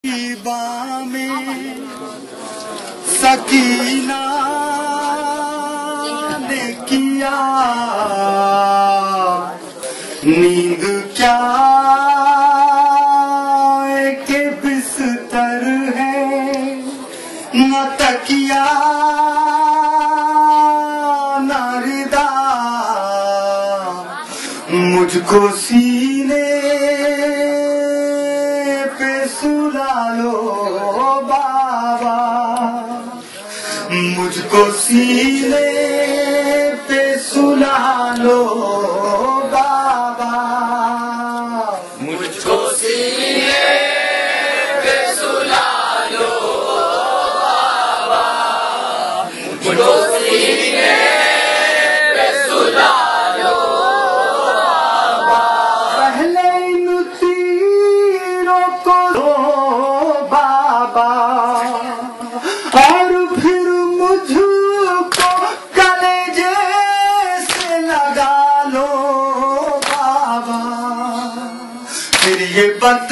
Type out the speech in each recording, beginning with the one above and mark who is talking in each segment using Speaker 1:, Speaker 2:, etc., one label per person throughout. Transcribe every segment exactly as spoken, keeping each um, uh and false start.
Speaker 1: में सकीना ने किया नींद क्या के बिस्तर है न तकिया न रिदा मुझको सीने पे सुला लो बाबा, मुझको सीने पे सुला लो बाबा,
Speaker 2: मुझको सीने पे सुला लो बाबा, मुझको सीने पे सुला लो बाबा।
Speaker 1: पहले इन तीरों को लो बाबा और फिर मुझको कलेजे से लगा लो बाबा, फिर ये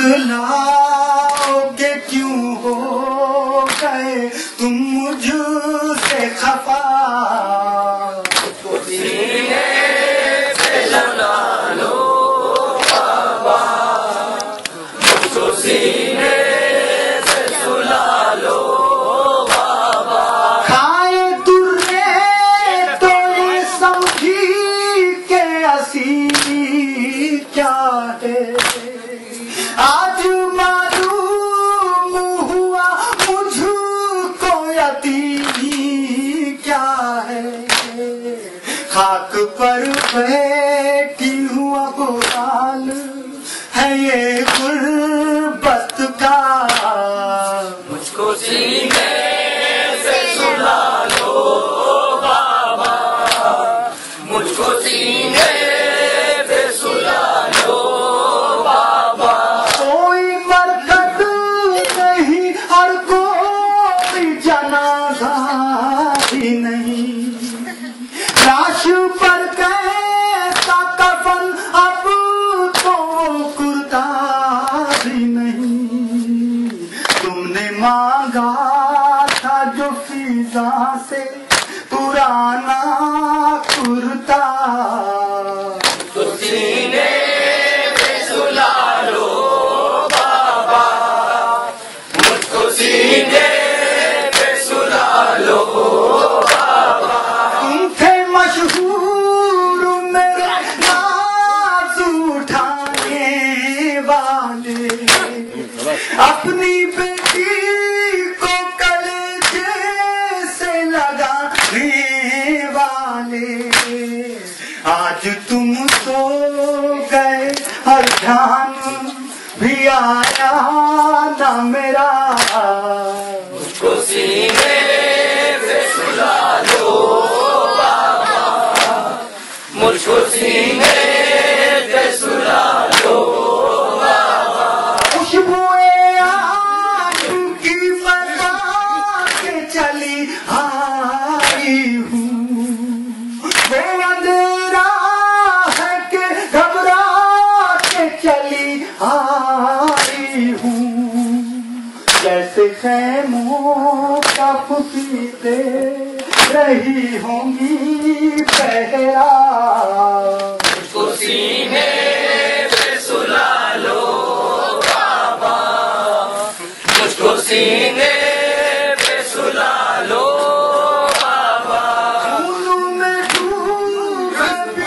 Speaker 1: बतलाओ कि क्यों हो गए तुम मुझसे खफा,
Speaker 2: मुझको सीने पे सुला लो बाबा, मुझको सीने पे सुला लो बाबा।
Speaker 1: खाए तुर्रे तो ये समझी के असी क्या है, आज मालूम हुआ मुझको यतीमी क्या है, खाक पर बैठी हूँ अब हाल है ये गुर्बत का,
Speaker 2: मुझको सीने से सुला लो बाबा, मुझको सीने पे सुला लो बाबा।
Speaker 1: कोई मरकत नहीं और कोई जनाजा भी नहीं, लाश पर कैसा कफन अब तो कुर्ता भी नहीं, तुमने मांगा था जो फिजा से पुराना कुर्ता,
Speaker 2: मुझको सीने पे सुला लो बाबा, मुझको सीने पे सुला लो बाबा।
Speaker 1: तुम थे मशहूर मेरे नाज उठाने वाले, अपनी बेटी को कलेजे से लगाने वाले, आज तुम सो गए हर ध्यान भी आया ना मेरा,
Speaker 2: मुझको सीने पे सुला लो बाबा, मुझको सीने पे सुला लो बाबा।
Speaker 1: खुशबुएं आपकी बता के चली आई हूँ, वो अंधेरा है कि घबरा के चली आई हूँ, जैसे खैमों का फुफीते रही होंगी पहरा,
Speaker 2: मुझको सीने पे सुला लो बाबा, मुझको सीने पे सुला लो बाबा।
Speaker 1: खून में डूब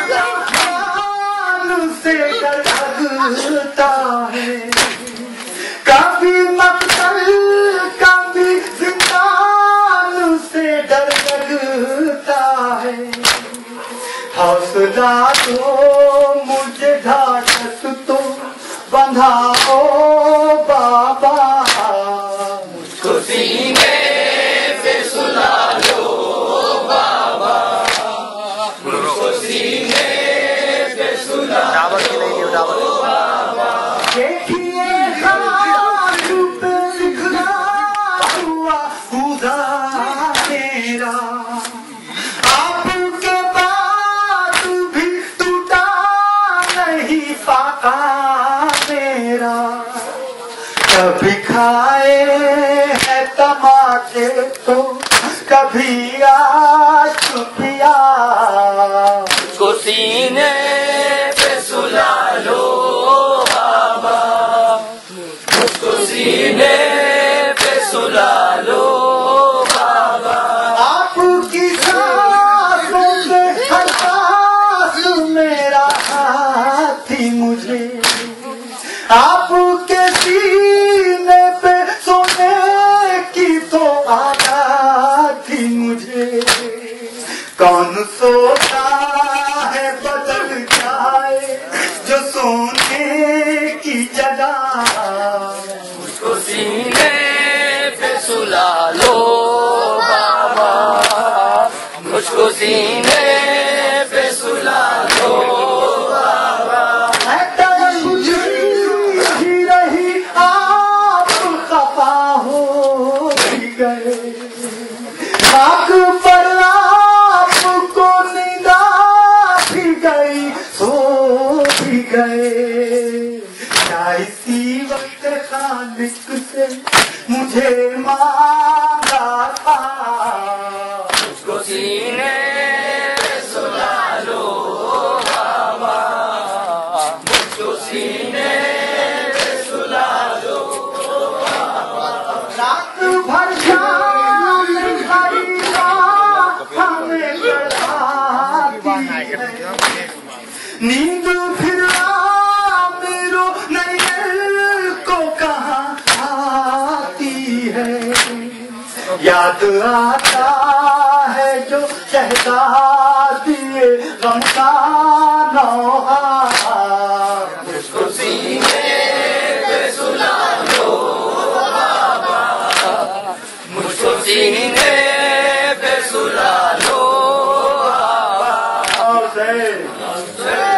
Speaker 1: जान से डरता है, कभी मकतल कभी जिंदान से डर लगता है, हौसला तो मुझे ढाढ़स तो बंधाओ बाबा,
Speaker 2: मुझको सीने पे सुला लो बाबा, मुझको सीने पे सुला लो बाबा।
Speaker 1: देखिए हाथ पे लिखना हुआ खुदा मेरा, आपके बाद भी टूटा नहीं फाका मेरा, कभी खा आए हैं तमाचे तो कभी आशिकिया
Speaker 2: मुझको सीने पे सुला लो बाबा, मुझको सीने पे सुला लो बाबा।
Speaker 1: आपकी सांसों से हर सांस मेरा साथी मुझे, आपके सीने पे सोने की तो आदत थी मुझे। कौन सोता है बदल जाए जो सोने की जगह,
Speaker 2: मुझको सीने पे सुला लो बाबा, मुझको सीने पे सुला लो बाबा।
Speaker 1: ही रही आप खफा हो भी गए, आँख पर आपको निदा भी गई, सो भी गए। क्या इसी वक्त खालिक से मुझे मांगा था,
Speaker 2: मुझको सीने पे सुला लो बाबा, मुझको सीने पे सुला लो बाबा।
Speaker 1: रात भर शाम हरी रात हमें चढ़ाती है, नींद फिर मेरो नैयर को कहाँ आती है। याद आता है जो शहजादी गम का नौहा,
Speaker 2: मुझको सीने पे सुला लो बाबा, मुझको सीने पे सुला लो बाबा।